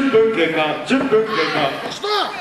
10分経過、10分経過。 吉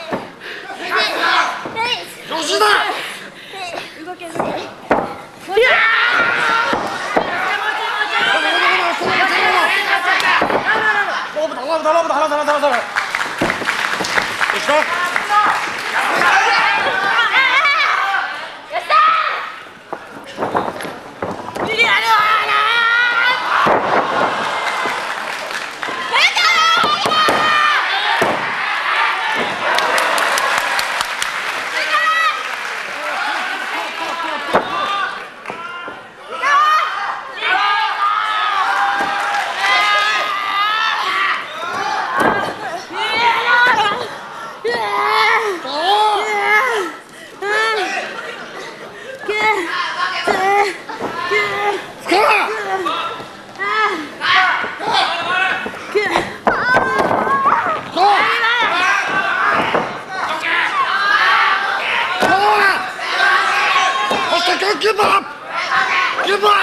田動ける。Give up! Give up!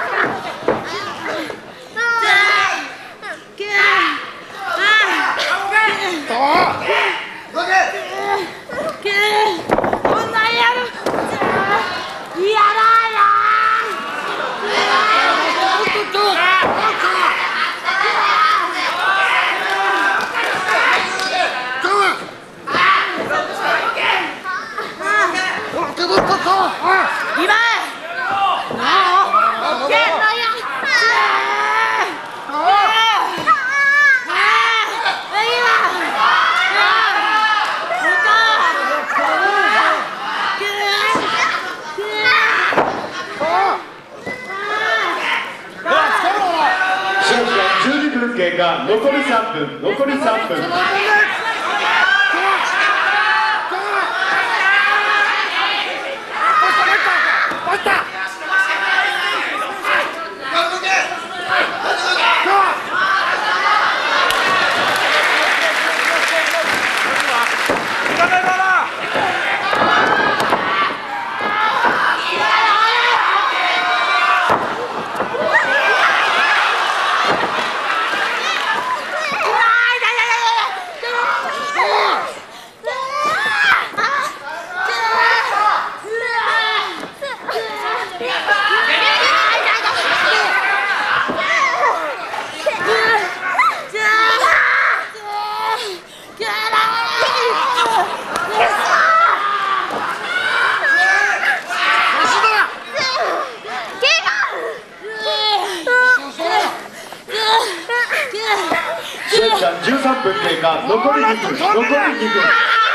12分経過、残り3分、残り3分。13分経過、残り2分、残り2分。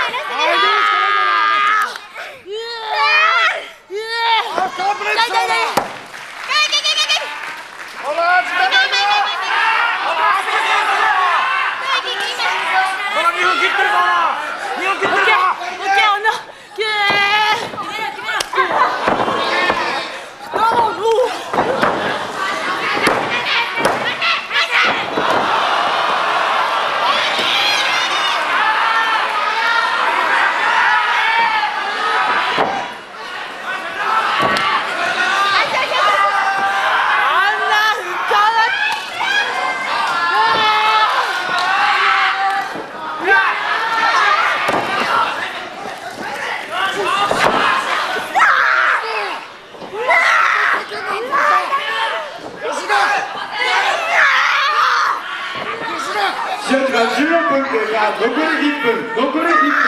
試合時間14分経過、残り1分、残り1分。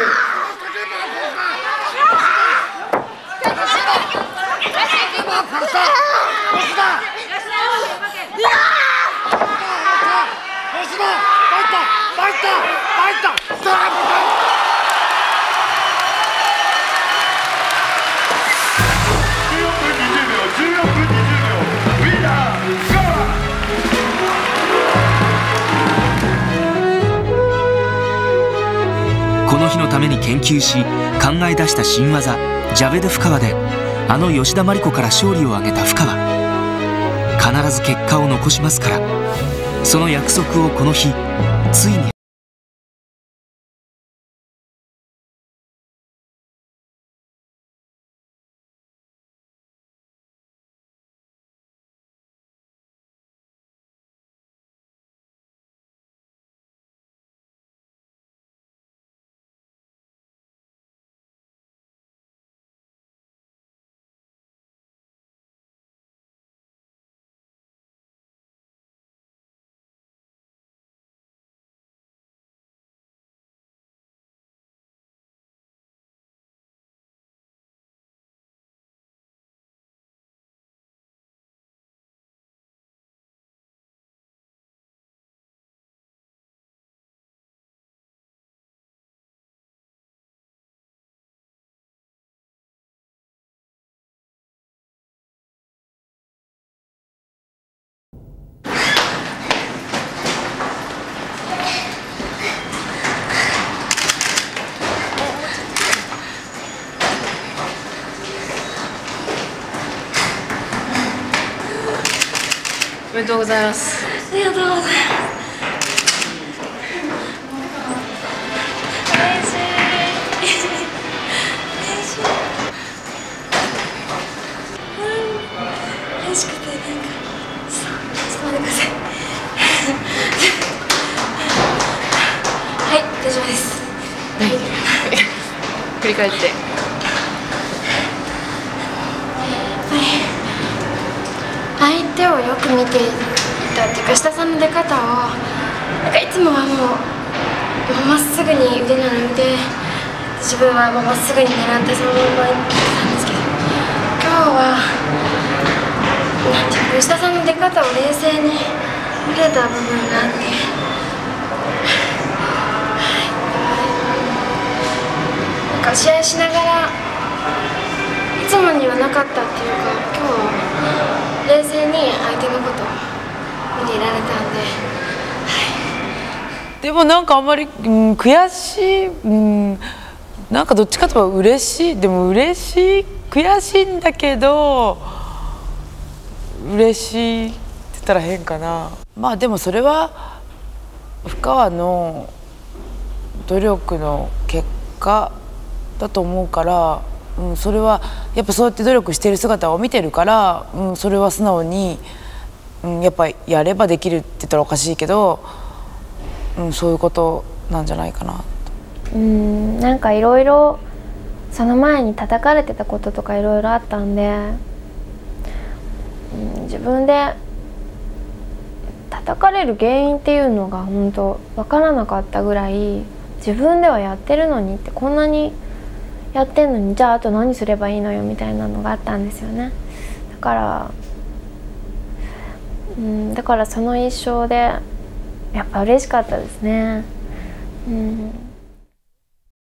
この日のために研究し考え出した新技ジャベド深川であの吉田麻里子から勝利を挙げた深川。必ず結果を残しますから、その約束をこの日ついにめでとうございます。 ありがとうございます。嬉しい。嬉しい。嬉しくてなんかちょっと待ってください。はい、大丈夫です。 振り返って。 相手をよく見ていたっていうか、下さんの出方をなんかいつもはもうまっすぐに腕なの見て、自分はもうまっすぐに狙ってそのまま行ってたんですけど、今日はなんていうか、下さんの出方を冷静に見れた部分があって、なんか試合しながらいつもにはなかったっていうか、今日は冷静に相手のことを見ていられたんで、 でもなんかあんまり、悔しい、なんかどっちかというと嬉しい、でも嬉しい、悔しいんだけど嬉しいって言ったら変かな。まあでもそれは深川の努力の結果だと思うから、それはやっぱそうやって努力している姿を見てるから、それは素直に、やっぱやればできるって言ったらおかしいけど、そういうことなんじゃないかな。 なんかいろいろその前に叩かれてたこととかいろいろあったんで、自分で叩かれる原因っていうのが本当分からなかったぐらい、自分ではやってるのにって、こんなにやってんのにじゃああと何すればいいのよみたいなのがあったんですよね。だからその一勝でやっぱ嬉しかったですね。